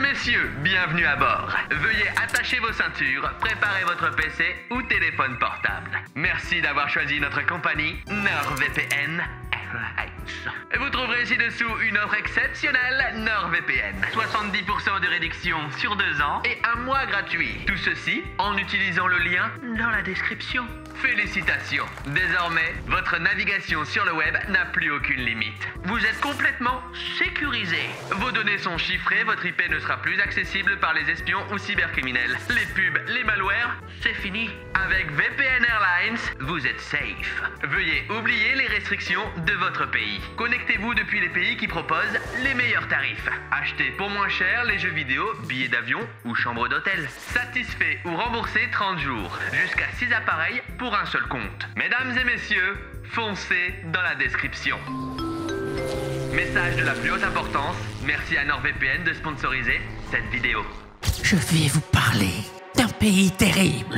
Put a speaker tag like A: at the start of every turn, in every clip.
A: messieurs, bienvenue à bord. Veuillez attacher vos ceintures, préparer votre PC ou téléphone portable. Merci d'avoir choisi notre compagnie NordVPN Airlines. Vous trouverez ci-dessous une offre exceptionnelle NordVPN. 70% de réduction sur 2 ans et 1 mois gratuit. Tout ceci en utilisant le lien dans la description. Félicitations. Désormais, votre navigation sur le web n'a plus aucune limite. Vous êtes complètement sécurisé. Vos données sont chiffrées, votre IP ne sera plus accessible par les espions ou cybercriminels. Les pubs, les malwares, c'est fini. Avec VPN Airlines, vous êtes safe. Veuillez oublier les restrictions de votre pays. Connectez-vous depuis les pays qui proposent les meilleurs tarifs. Achetez pour moins cher les jeux vidéo, billets d'avion ou chambres d'hôtel. Satisfait ou remboursé 30 jours. Jusqu'à 6 appareils pour un seul compte. Mesdames et messieurs, foncez dans la description. Message de la plus haute importance, merci à NordVPN de sponsoriser cette vidéo.
B: Je vais vous parler d'un pays terrible.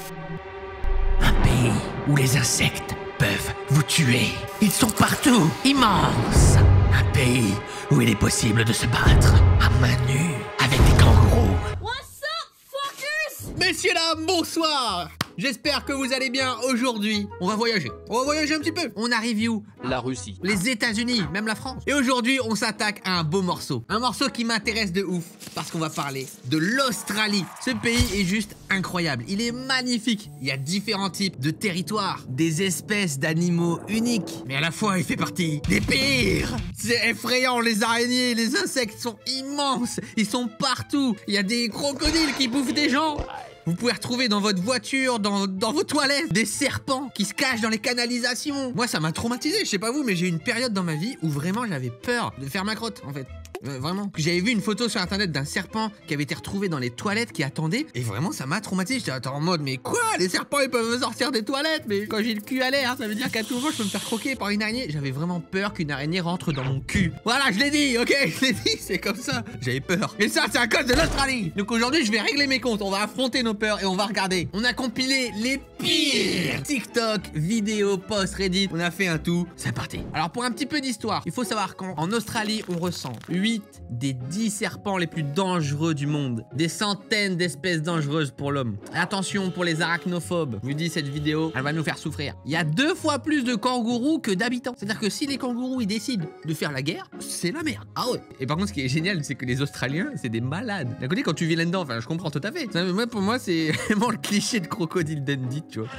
B: Un pays où les insectes peuvent vous tuer. Ils sont partout, immenses. Un pays où il est possible de se battre à main nue avec des kangourous.
C: What's up, fuckers?
D: Messieurs, dames, bonsoir. J'espère que vous allez bien. Aujourd'hui, on va voyager. On va voyager un petit peu. On arrive où?
E: La Russie.
D: Les États-Unis, même la France. Et aujourd'hui, on s'attaque à un beau morceau. Un morceau qui m'intéresse de ouf. Parce qu'on va parler de l'Australie. Ce pays est juste incroyable. Il est magnifique. Il y a différents types de territoires, des espèces d'animaux uniques. Mais à la fois, il fait partie des pires. C'est effrayant. Les araignées, les insectes sont immenses. Ils sont partout. Il y a des crocodiles qui bouffent des gens. Vous pouvez retrouver dans votre voiture, dans vos toilettes, des serpents qui se cachent dans les canalisations. Moi, ça m'a traumatisé, je sais pas vous, mais j'ai eu une période dans ma vie où vraiment j'avais peur de faire ma crotte, en fait. Vraiment. J'avais vu une photo sur internet d'un serpent qui avait été retrouvé dans les toilettes, qui attendait, et vraiment ça m'a traumatisé. J'étais en mode, mais quoi? Les serpents ils peuvent me sortir des toilettes? Mais quand j'ai le cul à l'air, ça veut dire qu'à tout moment je peux me faire croquer par une araignée. J'avais vraiment peur qu'une araignée rentre dans mon cul. Voilà, je l'ai dit, ok, je l'ai dit, c'est comme ça. J'avais peur. Et ça, c'est à cause de l'Australie. Donc aujourd'hui, je vais régler mes comptes. On va affronter nos peurs et on va regarder. On a compilé les pires TikTok, vidéos, posts, Reddit. On a fait un tout. C'est parti. Alors pour un petit peu d'histoire, il faut savoir qu'en Australie, on ressent 8 des 10 serpents les plus dangereux du monde. Des centaines d'espèces dangereuses pour l'homme. Attention pour les arachnophobes. Je vous dis, cette vidéo, elle va nous faire souffrir. Il y a 2 fois plus de kangourous que d'habitants. C'est-à-dire que si les kangourous ils décident de faire la guerre, c'est la merde. Ah ouais. Et par contre, ce qui est génial, c'est que les Australiens, c'est des malades. D'un côté, quand tu vis là-dedans, enfin, je comprends tout à fait. Moi, pour moi, c'est vraiment le cliché de crocodile Dundee, tu vois.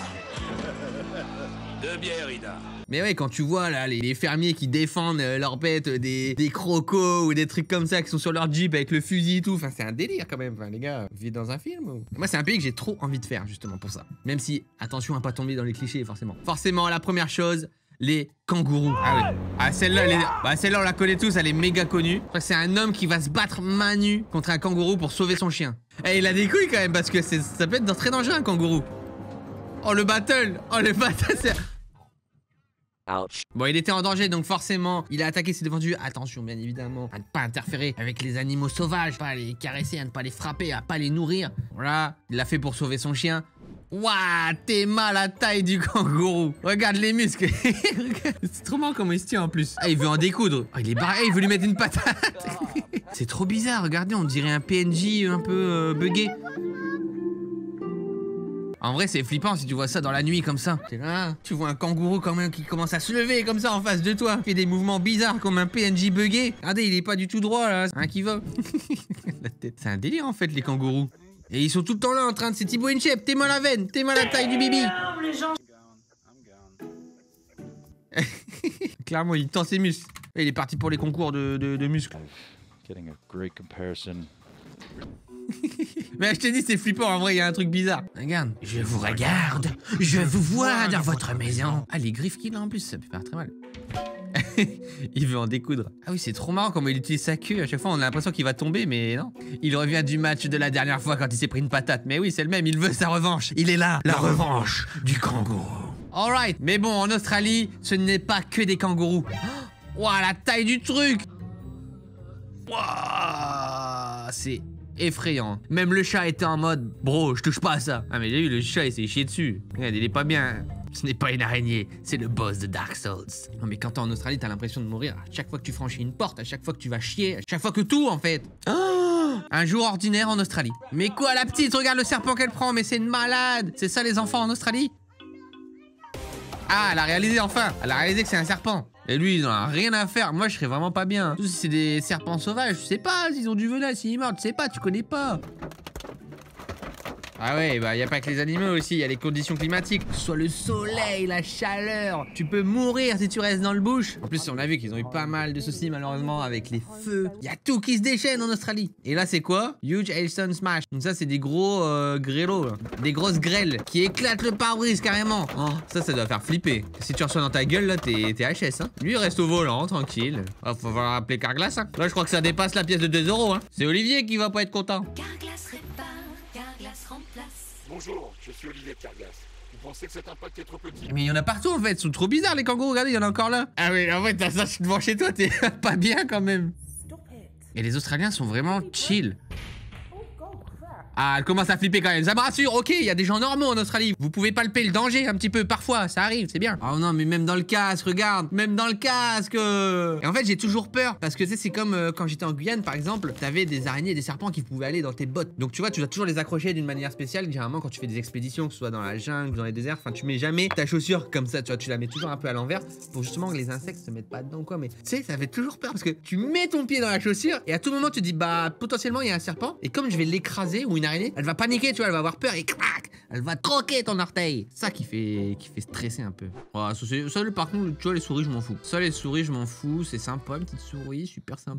E: Deux bières, Ida.
D: Mais ouais, quand tu vois là les fermiers qui défendent leurs bêtes des crocos ou des trucs comme ça qui sont sur leur jeep avec le fusil et tout, enfin c'est un délire quand même. Enfin les gars, vous vivez dans un film ou... Moi c'est un pays que j'ai trop envie de faire justement pour ça. Même si, attention à pas tomber dans les clichés forcément. Forcément, la première chose, les kangourous. Ah ouais. Ah celle-là on la connaît tous, elle est méga connue. C'est un homme qui va se battre main nue contre un kangourou pour sauver son chien. Et il a des couilles quand même parce que ça peut être très dangereux un kangourou. Oh le battle c'est...
E: Ouch.
D: Bon, il était en danger, donc forcément, il a attaqué ses défendus. Attention, bien évidemment, à ne pas interférer avec les animaux sauvages, pas à les caresser, à ne pas les frapper, à pas les nourrir. Voilà, il l'a fait pour sauver son chien. Waouh, t'es mal à la taille du kangourou. Regarde les muscles. C'est trop marrant comment il se tient en plus. Ah, il veut en découdre. Oh, il est barré, il veut lui mettre une patate. C'est trop bizarre, regardez, on dirait un PNJ un peu buggé. En vrai, c'est flippant si tu vois ça dans la nuit comme ça. Là, tu vois un kangourou quand même qui commence à se lever comme ça en face de toi. Il fait des mouvements bizarres comme un PNJ buggé. Regardez, il est pas du tout droit là. C'est un qui va. La tête. C'est un délire en fait, les kangourous. Et ils sont tout le temps là en train de... C'est Thibaut Inchep, t'es mal à la veine, t'es mal à la taille du bibi. Clairement, il tend ses muscles. Et il est parti pour les concours de muscles.
F: Getting a great comparison.
D: Mais je t'ai dit, c'est flippant, en vrai, il y a un truc bizarre. Regarde, je vous regarde, je vous vois dans votre maison. Ah, les griffes qu'il a en plus, ça peut faire très mal. Il veut en découdre. Ah oui, c'est trop marrant comment il utilise sa queue. À chaque fois, on a l'impression qu'il va tomber, mais non. Il revient du match de la dernière fois quand il s'est pris une patate. Mais oui, c'est le même, il veut sa revanche. Il est là, la revanche du kangourou. Alright, mais bon, en Australie, ce n'est pas que des kangourous. Ouah, la taille du truc. Ouah, c'est... effrayant. Même le chat était en mode, bro, je touche pas à ça. Ah mais j'ai vu, le chat il s'est chié dessus. Regarde, il est pas bien. Ce n'est pas une araignée, c'est le boss de Dark Souls. Non mais quand t'es en Australie, t'as l'impression de mourir à chaque fois que tu franchis une porte, à chaque fois que tu vas chier, à chaque fois que tout en fait. Oh, Un jour ordinaire en Australie. Mais quoi, la petite, regarde le serpent qu'elle prend, mais c'est une malade. C'est ça les enfants en Australie? Ah, elle a réalisé enfin. Elle a réalisé que c'est un serpent. Et lui, ils en ont rien à faire. Moi, je serais vraiment pas bien. Surtout si c'est des serpents sauvages, je sais pas s'ils ont du venin, s'ils meurent, tu sais pas, tu connais pas. Ah ouais, bah y a pas que les animaux aussi, il y a les conditions climatiques. Soit le soleil, la chaleur. Tu peux mourir si tu restes dans le bush. En plus, on a vu qu'ils ont eu pas mal de soucis malheureusement avec les feux. Il y a tout qui se déchaîne en Australie. Et là, c'est quoi? Huge hailstone smash. Donc ça, c'est des gros grêlos, des grosses grêles qui éclatent le pare-brise carrément. Oh, ça doit faire flipper. Si tu reçois dans ta gueule, là, t'es HS, hein. Lui, il reste au volant, tranquille. Oh, faut falloir appeler Carglass, hein. Là, je crois que ça dépasse la pièce de 2 €, hein. C'est Olivier qui va pas être content.
C: Carglass répare, Carglass remplace.
G: Bonjour, je suis Olivier Carglass. Vous pensez que cet impact est trop petit?
D: Mais il y en a partout en fait, ils sont trop bizarres les kangourous, regardez, il y en a encore là. Ah oui, en fait, t'as ça devant chez toi, t'es pas bien quand même. Et les Australiens sont vraiment chill. Ah, elle commence à flipper quand même. Ça me rassure, ok, il y a des gens normaux en Australie. Vous pouvez palper le danger un petit peu, parfois, ça arrive, c'est bien. Oh non, mais même dans le casque, regarde, même dans le casque. Et en fait, j'ai toujours peur, parce que tu sais, c'est comme quand j'étais en Guyane, par exemple, t'avais des araignées et des serpents qui pouvaient aller dans tes bottes. Donc tu vois, tu dois toujours les accrocher d'une manière spéciale. Généralement, quand tu fais des expéditions, que ce soit dans la jungle ou dans les déserts, enfin, tu mets jamais ta chaussure comme ça, tu vois, tu la mets toujours un peu à l'envers pour justement que les insectes se mettent pas dedans, quoi. Mais tu sais, ça fait toujours peur parce que tu mets ton pied dans la chaussure et à tout moment, tu te dis, bah, potentiellement, il y a un serpent et comme je vais l'écraser ou une araignée, elle va paniquer, tu vois, elle va avoir peur et crac, elle va croquer ton orteil. Ça qui fait stresser un peu. Oh, ça, par contre, tu vois, les souris, je m'en fous. Ça, les souris, je m'en fous. C'est sympa, une petite souris, super sympa.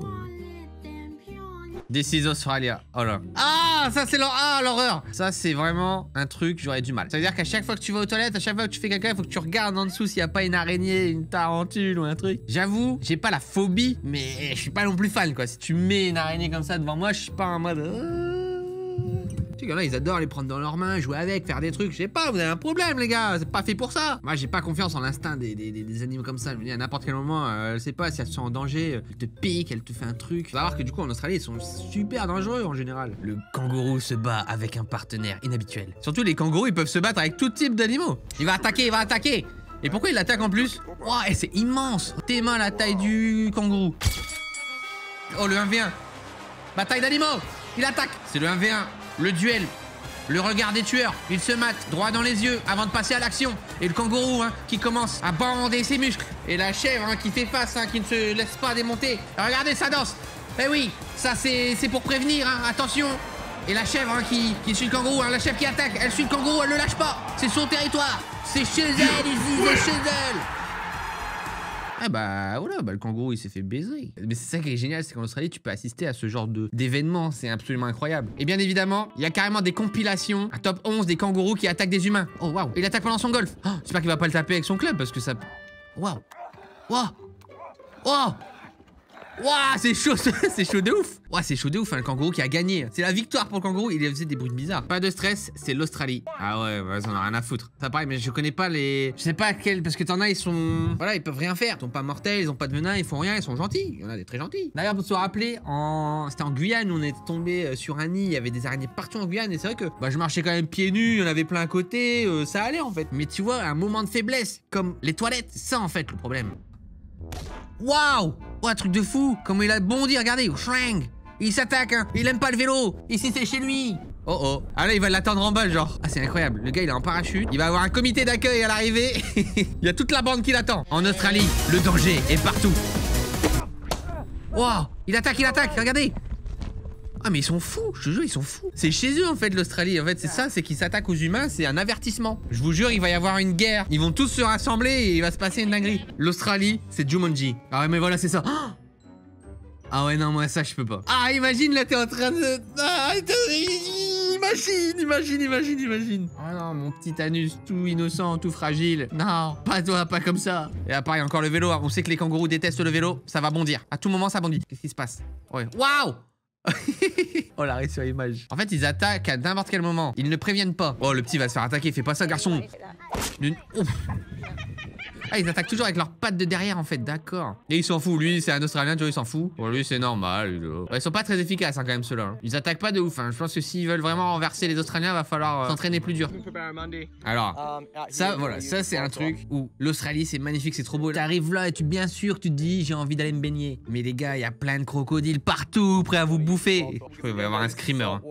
D: This is Australia. Oh là. Ah, ça, c'est l'horreur. Ça, c'est vraiment un truc, j'aurais du mal. Ça veut dire qu'à chaque fois que tu vas aux toilettes, à chaque fois que tu fais caca, il faut que tu regardes en dessous s'il n'y a pas une araignée, une tarentule ou un truc. J'avoue, j'ai pas la phobie, mais je suis pas non plus fan, quoi. Si tu mets une araignée comme ça devant moi, je suis pas en mode... Il y en a, ils adorent les prendre dans leurs mains, jouer avec, faire des trucs. Je sais pas, vous avez un problème, les gars. C'est pas fait pour ça. Moi, j'ai pas confiance en l'instinct des animaux comme ça. Je me dis, à n'importe quel moment, elle sait pas si elle se sent en danger, elle te pique, elle te fait un truc. Faut savoir que du coup, en Australie, ils sont super dangereux en général. Le kangourou se bat avec un partenaire inhabituel. Surtout, les kangourous, ils peuvent se battre avec tout type d'animaux. Il va attaquer, il va attaquer. Et pourquoi il attaque en plus? Ouah, et c'est immense. Tes mains, la taille du kangourou. Oh, le 1v1. Bataille d'animaux. Il attaque. C'est le 1v1. Le duel, le regard des tueurs, il se mate droit dans les yeux avant de passer à l'action. Et le kangourou qui commence à bander ses muscles. Et la chèvre qui fait face, qui ne se laisse pas démonter. Regardez sa danse. Eh oui, ça c'est pour prévenir, attention. Et la chèvre qui suit le kangourou, la chèvre qui attaque, elle suit le kangourou, elle ne lâche pas. C'est son territoire, c'est chez elle ici, c'est chez elle. Ah bah voilà, le kangourou il s'est fait baiser. Mais c'est ça qui est génial, c'est qu'en Australie tu peux assister à ce genre d'événements, c'est absolument incroyable. Et bien évidemment, il y a carrément des compilations, un top 11 des kangourous qui attaquent des humains. Oh waouh, il attaque pendant son golf. Oh, j'espère qu'il va pas le taper avec son club parce que ça... Waouh. Waouh. Waouh. Waouh, c'est chaud, c'est chaud de ouf. Waouh, c'est chaud de ouf, le kangourou qui a gagné. C'est la victoire pour le kangourou, il faisait des bruits bizarres. Pas de stress, c'est l'Australie. Ah ouais, ça en a rien à foutre. Ça pareil, mais je connais pas les... Je sais pas quels, parce que t'en as, ils sont... Voilà, ils peuvent rien faire. Ils sont pas mortels, ils ont pas de venin, ils font rien, ils sont gentils. Il y en a des très gentils. D'ailleurs, pour se rappeler, c'était en Guyane, on est tombé sur un nid, il y avait des araignées partout en Guyane, et c'est vrai que je marchais quand même pieds nus, il y en avait plein à côté, ça allait en fait. Mais tu vois, un moment de faiblesse, comme les toilettes, c'est ça en fait le problème. Waouh! Oh, un truc de fou! Comment il a bondi, regardez! Shrang! Il s'attaque, il aime pas le vélo! Ici, c'est chez lui! Oh oh! Ah là, il va l'attendre en bas, genre! Ah, c'est incroyable! Le gars, il est en parachute, il va avoir un comité d'accueil à l'arrivée! Il y a toute la bande qui l'attend! En Australie, le danger est partout! Waouh! Il attaque, regardez! Ah mais ils sont fous, je te jure, ils sont fous. C'est chez eux en fait l'Australie, en fait c'est ça, c'est qu'ils s'attaquent aux humains, c'est un avertissement. Je vous jure, il va y avoir une guerre. Ils vont tous se rassembler et il va se passer une dinguerie. L'Australie, c'est Jumanji. Ah ouais mais voilà, c'est ça. Ah ouais non, moi ça je peux pas. Ah imagine là, t'es en train de... Ah, imagine. Oh non, mon petit anus tout innocent, tout fragile. Non, pas toi, pas comme ça. Et à pareil, encore le vélo, on sait que les kangourous détestent le vélo, ça va bondir. À tout moment ça bondit. Qu'est-ce qui se passe? Ouais. Waouh! Oh l'arrêt sur image. En fait ils attaquent à n'importe quel moment. Ils ne préviennent pas. Oh le petit va se faire attaquer. Fais pas ça garçon. Ah, ils attaquent toujours avec leurs pattes de derrière en fait, d'accord. Et il s'en fout, lui c'est un Australien, tu vois, il s'en fout. Pour lui c'est normal. Ouais, ils sont pas très efficaces hein, quand même ceux-là. Ils attaquent pas de ouf, hein. Je pense que s'ils veulent vraiment renverser les Australiens, va falloir s'entraîner plus dur. Alors, ça voilà, ça c'est un truc où l'Australie c'est magnifique, c'est trop beau. T'arrives là et bien sûr tu te dis j'ai envie d'aller me baigner. Mais les gars, il y a plein de crocodiles partout, prêts à vous bouffer. Je crois qu'il va y avoir un screamer. Hein.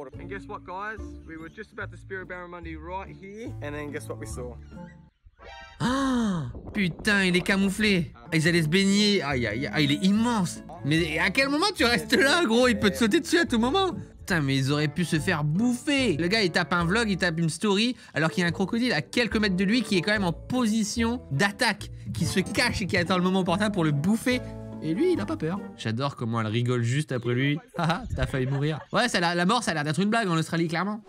D: Oh, putain, il est camouflé. Ils allaient se baigner. Aïe, aïe, aïe, il est immense. Mais à quel moment tu restes là, gros? Il peut te sauter dessus à tout moment. Putain, mais ils auraient pu se faire bouffer. Le gars, il tape un vlog, il tape une story, alors qu'il y a un crocodile à quelques mètres de lui qui est quand même en position d'attaque, qui se cache et qui attend le moment opportun pour le bouffer. Et lui, il a pas peur. J'adore comment elle rigole juste après lui. Haha, t'as failli mourir. Ouais, la mort, ça a l'air d'être une blague en Australie, clairement.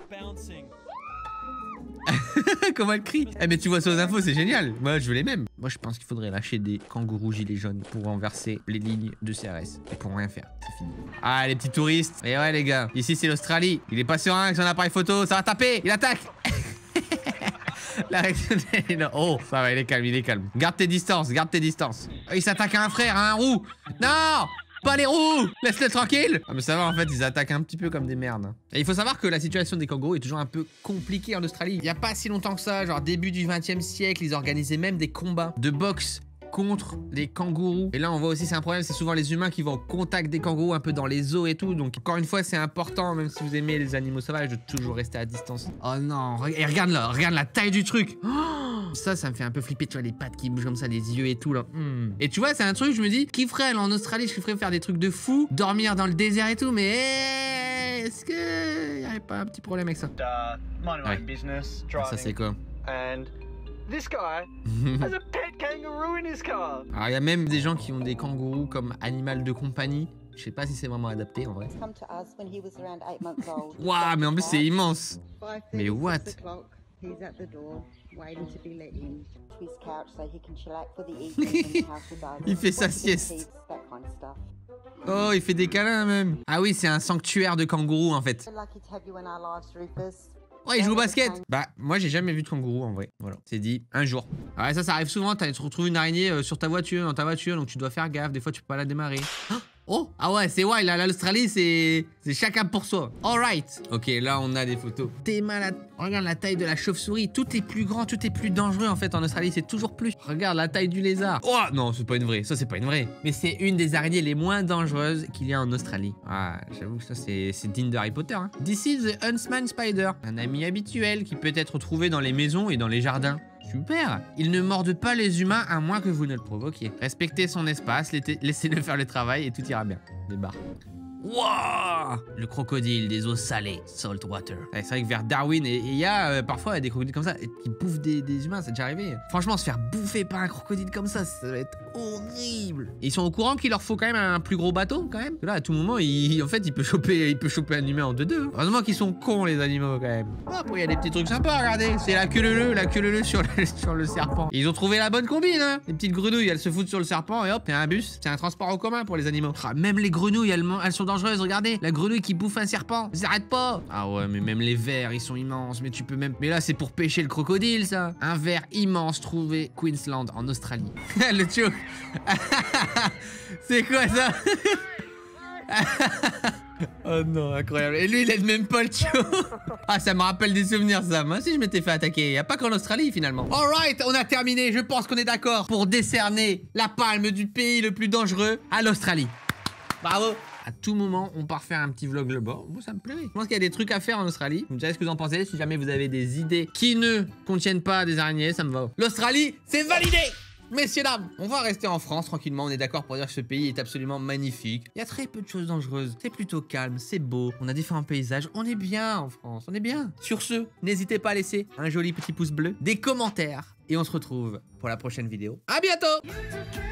D: Comment elle crie. Eh mais tu vois ça aux infos, c'est génial. Moi je veux les mêmes. Moi je pense qu'il faudrait lâcher des kangourous gilets jaunes pour renverser les lignes de CRS. Et pour rien faire, c'est fini. Ah les petits touristes. Et ouais les gars, ici c'est l'Australie. Il est pas serein avec son appareil photo, ça va taper. Il attaque. La réaction de... Oh, ça va, il est calme, il est calme. Garde tes distances, garde tes distances. Oh, il s'attaque à un frère, à un roux. Non, pas les roues. Laisse-le tranquille. Ah mais ça va, en fait, ils attaquent un petit peu comme des merdes. Et il faut savoir que la situation des kangourous est toujours un peu compliquée en Australie. Il y a pas si longtemps que ça, genre début du 20e siècle, ils organisaient même des combats de boxe contre les kangourous. Et là on voit aussi c'est un problème, c'est souvent les humains qui vont au contact des kangourous un peu dans les zoos et tout. Donc encore une fois c'est important, même si vous aimez les animaux sauvages, de toujours rester à distance. Oh non, et regarde là, regarde la taille du truc. Oh, ça me fait un peu flipper, tu vois les pattes qui bougent comme ça, les yeux et tout là. Et tu vois c'est un truc, je me dis, qui ferait aller en Australie, je ferais faire des trucs de fou, dormir dans le désert et tout, mais est-ce que y aurait pas un petit problème avec ça? Ouais. Ça c'est quoi?
H: This guy has a pet kangaroo in his car.
D: Alors il y a même des gens qui ont des kangourous comme animal de compagnie. Je sais pas si c'est vraiment adapté en vrai. Waouh, mais en plus c'est immense. Mais what? Il fait sa sieste. Oh, il fait des câlins même. Ah oui, c'est un sanctuaire de kangourous en fait. Ouais, il joue au basket. Bah, moi, j'ai jamais vu de kangourou en vrai. Voilà, c'est dit un jour. Ah ouais, ça arrive souvent. Tu retrouves une araignée sur ta voiture, dans ta voiture, donc tu dois faire gaffe. Des fois, tu peux pas la démarrer. Oh, ah ouais, c'est wild. Là, l'Australie, c'est chacun pour soi. Alright. Ok, là, on a des photos. T'es malade. Regarde la taille de la chauve-souris. Tout est plus grand, tout est plus dangereux en fait en Australie. C'est toujours plus. Regarde la taille du lézard. Oh, non, c'est pas une vraie. Ça, c'est pas une vraie. Mais c'est une des araignées les moins dangereuses qu'il y a en Australie. Ah, j'avoue que ça, c'est digne de Harry Potter. Hein. This is the Huntsman Spider. Un ami habituel qui peut être trouvé dans les maisons et dans les jardins. Super. Il ne morde pas les humains à moins que vous ne le provoquiez. Respectez son espace, laissez-le faire le travail et tout ira bien. Débarque. Wouah! Le crocodile des eaux salées, saltwater. Ouais, c'est vrai que vers Darwin, il y a parfois des crocodiles comme ça qui bouffent des humains, c'est déjà arrivé. Franchement, se faire bouffer par un crocodile comme ça va être horrible. Et ils sont au courant qu'il leur faut quand même un plus gros bateau, quand même. Là, à tout moment, en fait, il peut choper un humain en 2-2. Heureusement qu'ils sont cons, les animaux, quand même. Ah, bon, il y a des petits trucs sympas, regardez. C'est la queue leu sur le serpent. Et ils ont trouvé la bonne combine, hein. Les petites grenouilles, elles se foutent sur le serpent et hop, c'est un bus. C'est un transport en commun pour les animaux. Ah, même les grenouilles, elles sont dangereuses, regardez. La grenouille qui bouffe un serpent. Ils arrêtent pas. Ah ouais, mais même les vers, ils sont immenses. Mais tu peux même... Mais là, c'est pour pêcher le crocodile, ça. Un ver immense trouvé Queensland, en Australie. Le choke. C'est quoi ça? Oh non, incroyable. Et lui, il aide même pas le choke. Ah, ça me rappelle des souvenirs, ça. Moi aussi, je m'étais fait attaquer. Y a pas qu'en Australie, finalement. Alright, on a terminé. Je pense qu'on est d'accord pour décerner la palme du pays le plus dangereux à l'Australie. Bravo. À tout moment, on part faire un petit vlog là-bas. Moi, ça me plairait. Je pense qu'il y a des trucs à faire en Australie. Vous me direz ce que vous en pensez. Si jamais vous avez des idées qui ne contiennent pas des araignées, ça me va. L'Australie, c'est validé! Messieurs, dames, on va rester en France tranquillement. On est d'accord pour dire que ce pays est absolument magnifique. Il y a très peu de choses dangereuses. C'est plutôt calme, c'est beau. On a différents paysages. On est bien en France. On est bien. Sur ce, n'hésitez pas à laisser un joli petit pouce bleu, des commentaires. Et on se retrouve pour la prochaine vidéo. À bientôt!